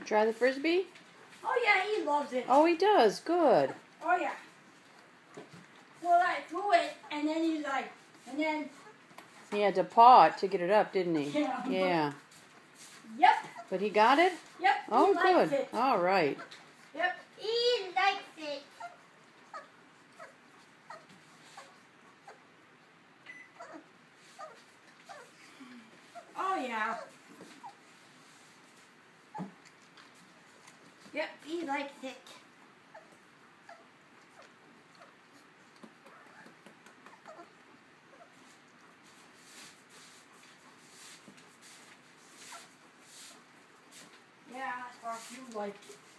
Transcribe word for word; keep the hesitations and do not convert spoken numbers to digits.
Try the Frisbee? Oh yeah, he loves it. Oh, he does. Good. Oh yeah. Well, I threw it, and then he's like, and then. He had to paw it to get it up, didn't he? Yeah. Yeah. Yep. But he got it? Yep. Oh, he good. Likes it. All right. Yep. He likes it. Oh yeah. Yep, he likes it. Yeah, Spark, you like it.